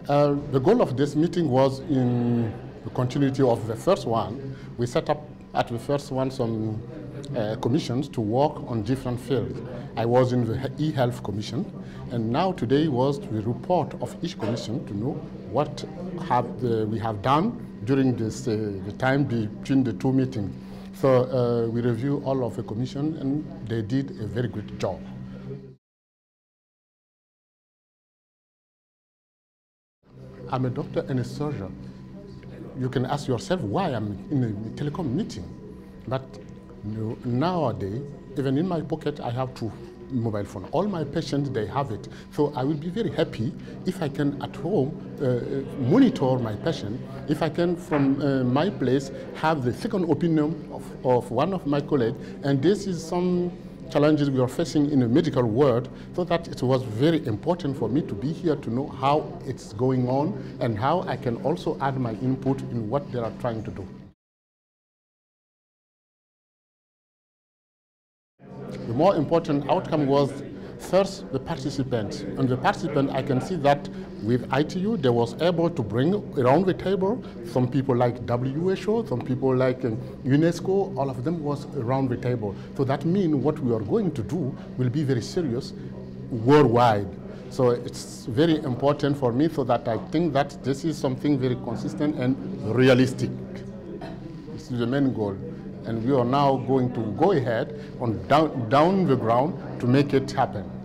The goal of this meeting was in the continuity of the first one. We set up at the first one some commissions to work on different fields. I was in the e-health commission, and now today was the report of each commission to know what we have done during this the time between the two meetings. So we review all of the commission, and they did a very good job. I'm a doctor and a surgeon. You can ask yourself why I'm in a telecom meeting. But nowadays, even in my pocket, I have two mobile phones. All my patients, they have it. So I will be very happy if I can at home monitor my patient, if I can from my place have the second opinion of one of my colleagues. And this is some challenges we are facing in the medical world, so that it was very important for me to be here to know how it's going on and how I can also add my input in what they are trying to do. The more important outcome was first the participants. And the participant, I can see that with ITU, they was able to bring around the table some people like WHO, some people like UNESCO, all of them was around the table. So that means what we are going to do will be very serious worldwide. So it's very important for me, so that I think that this is something very consistent and realistic. This is the main goal. And we are now going to go ahead on down the ground to make it happen.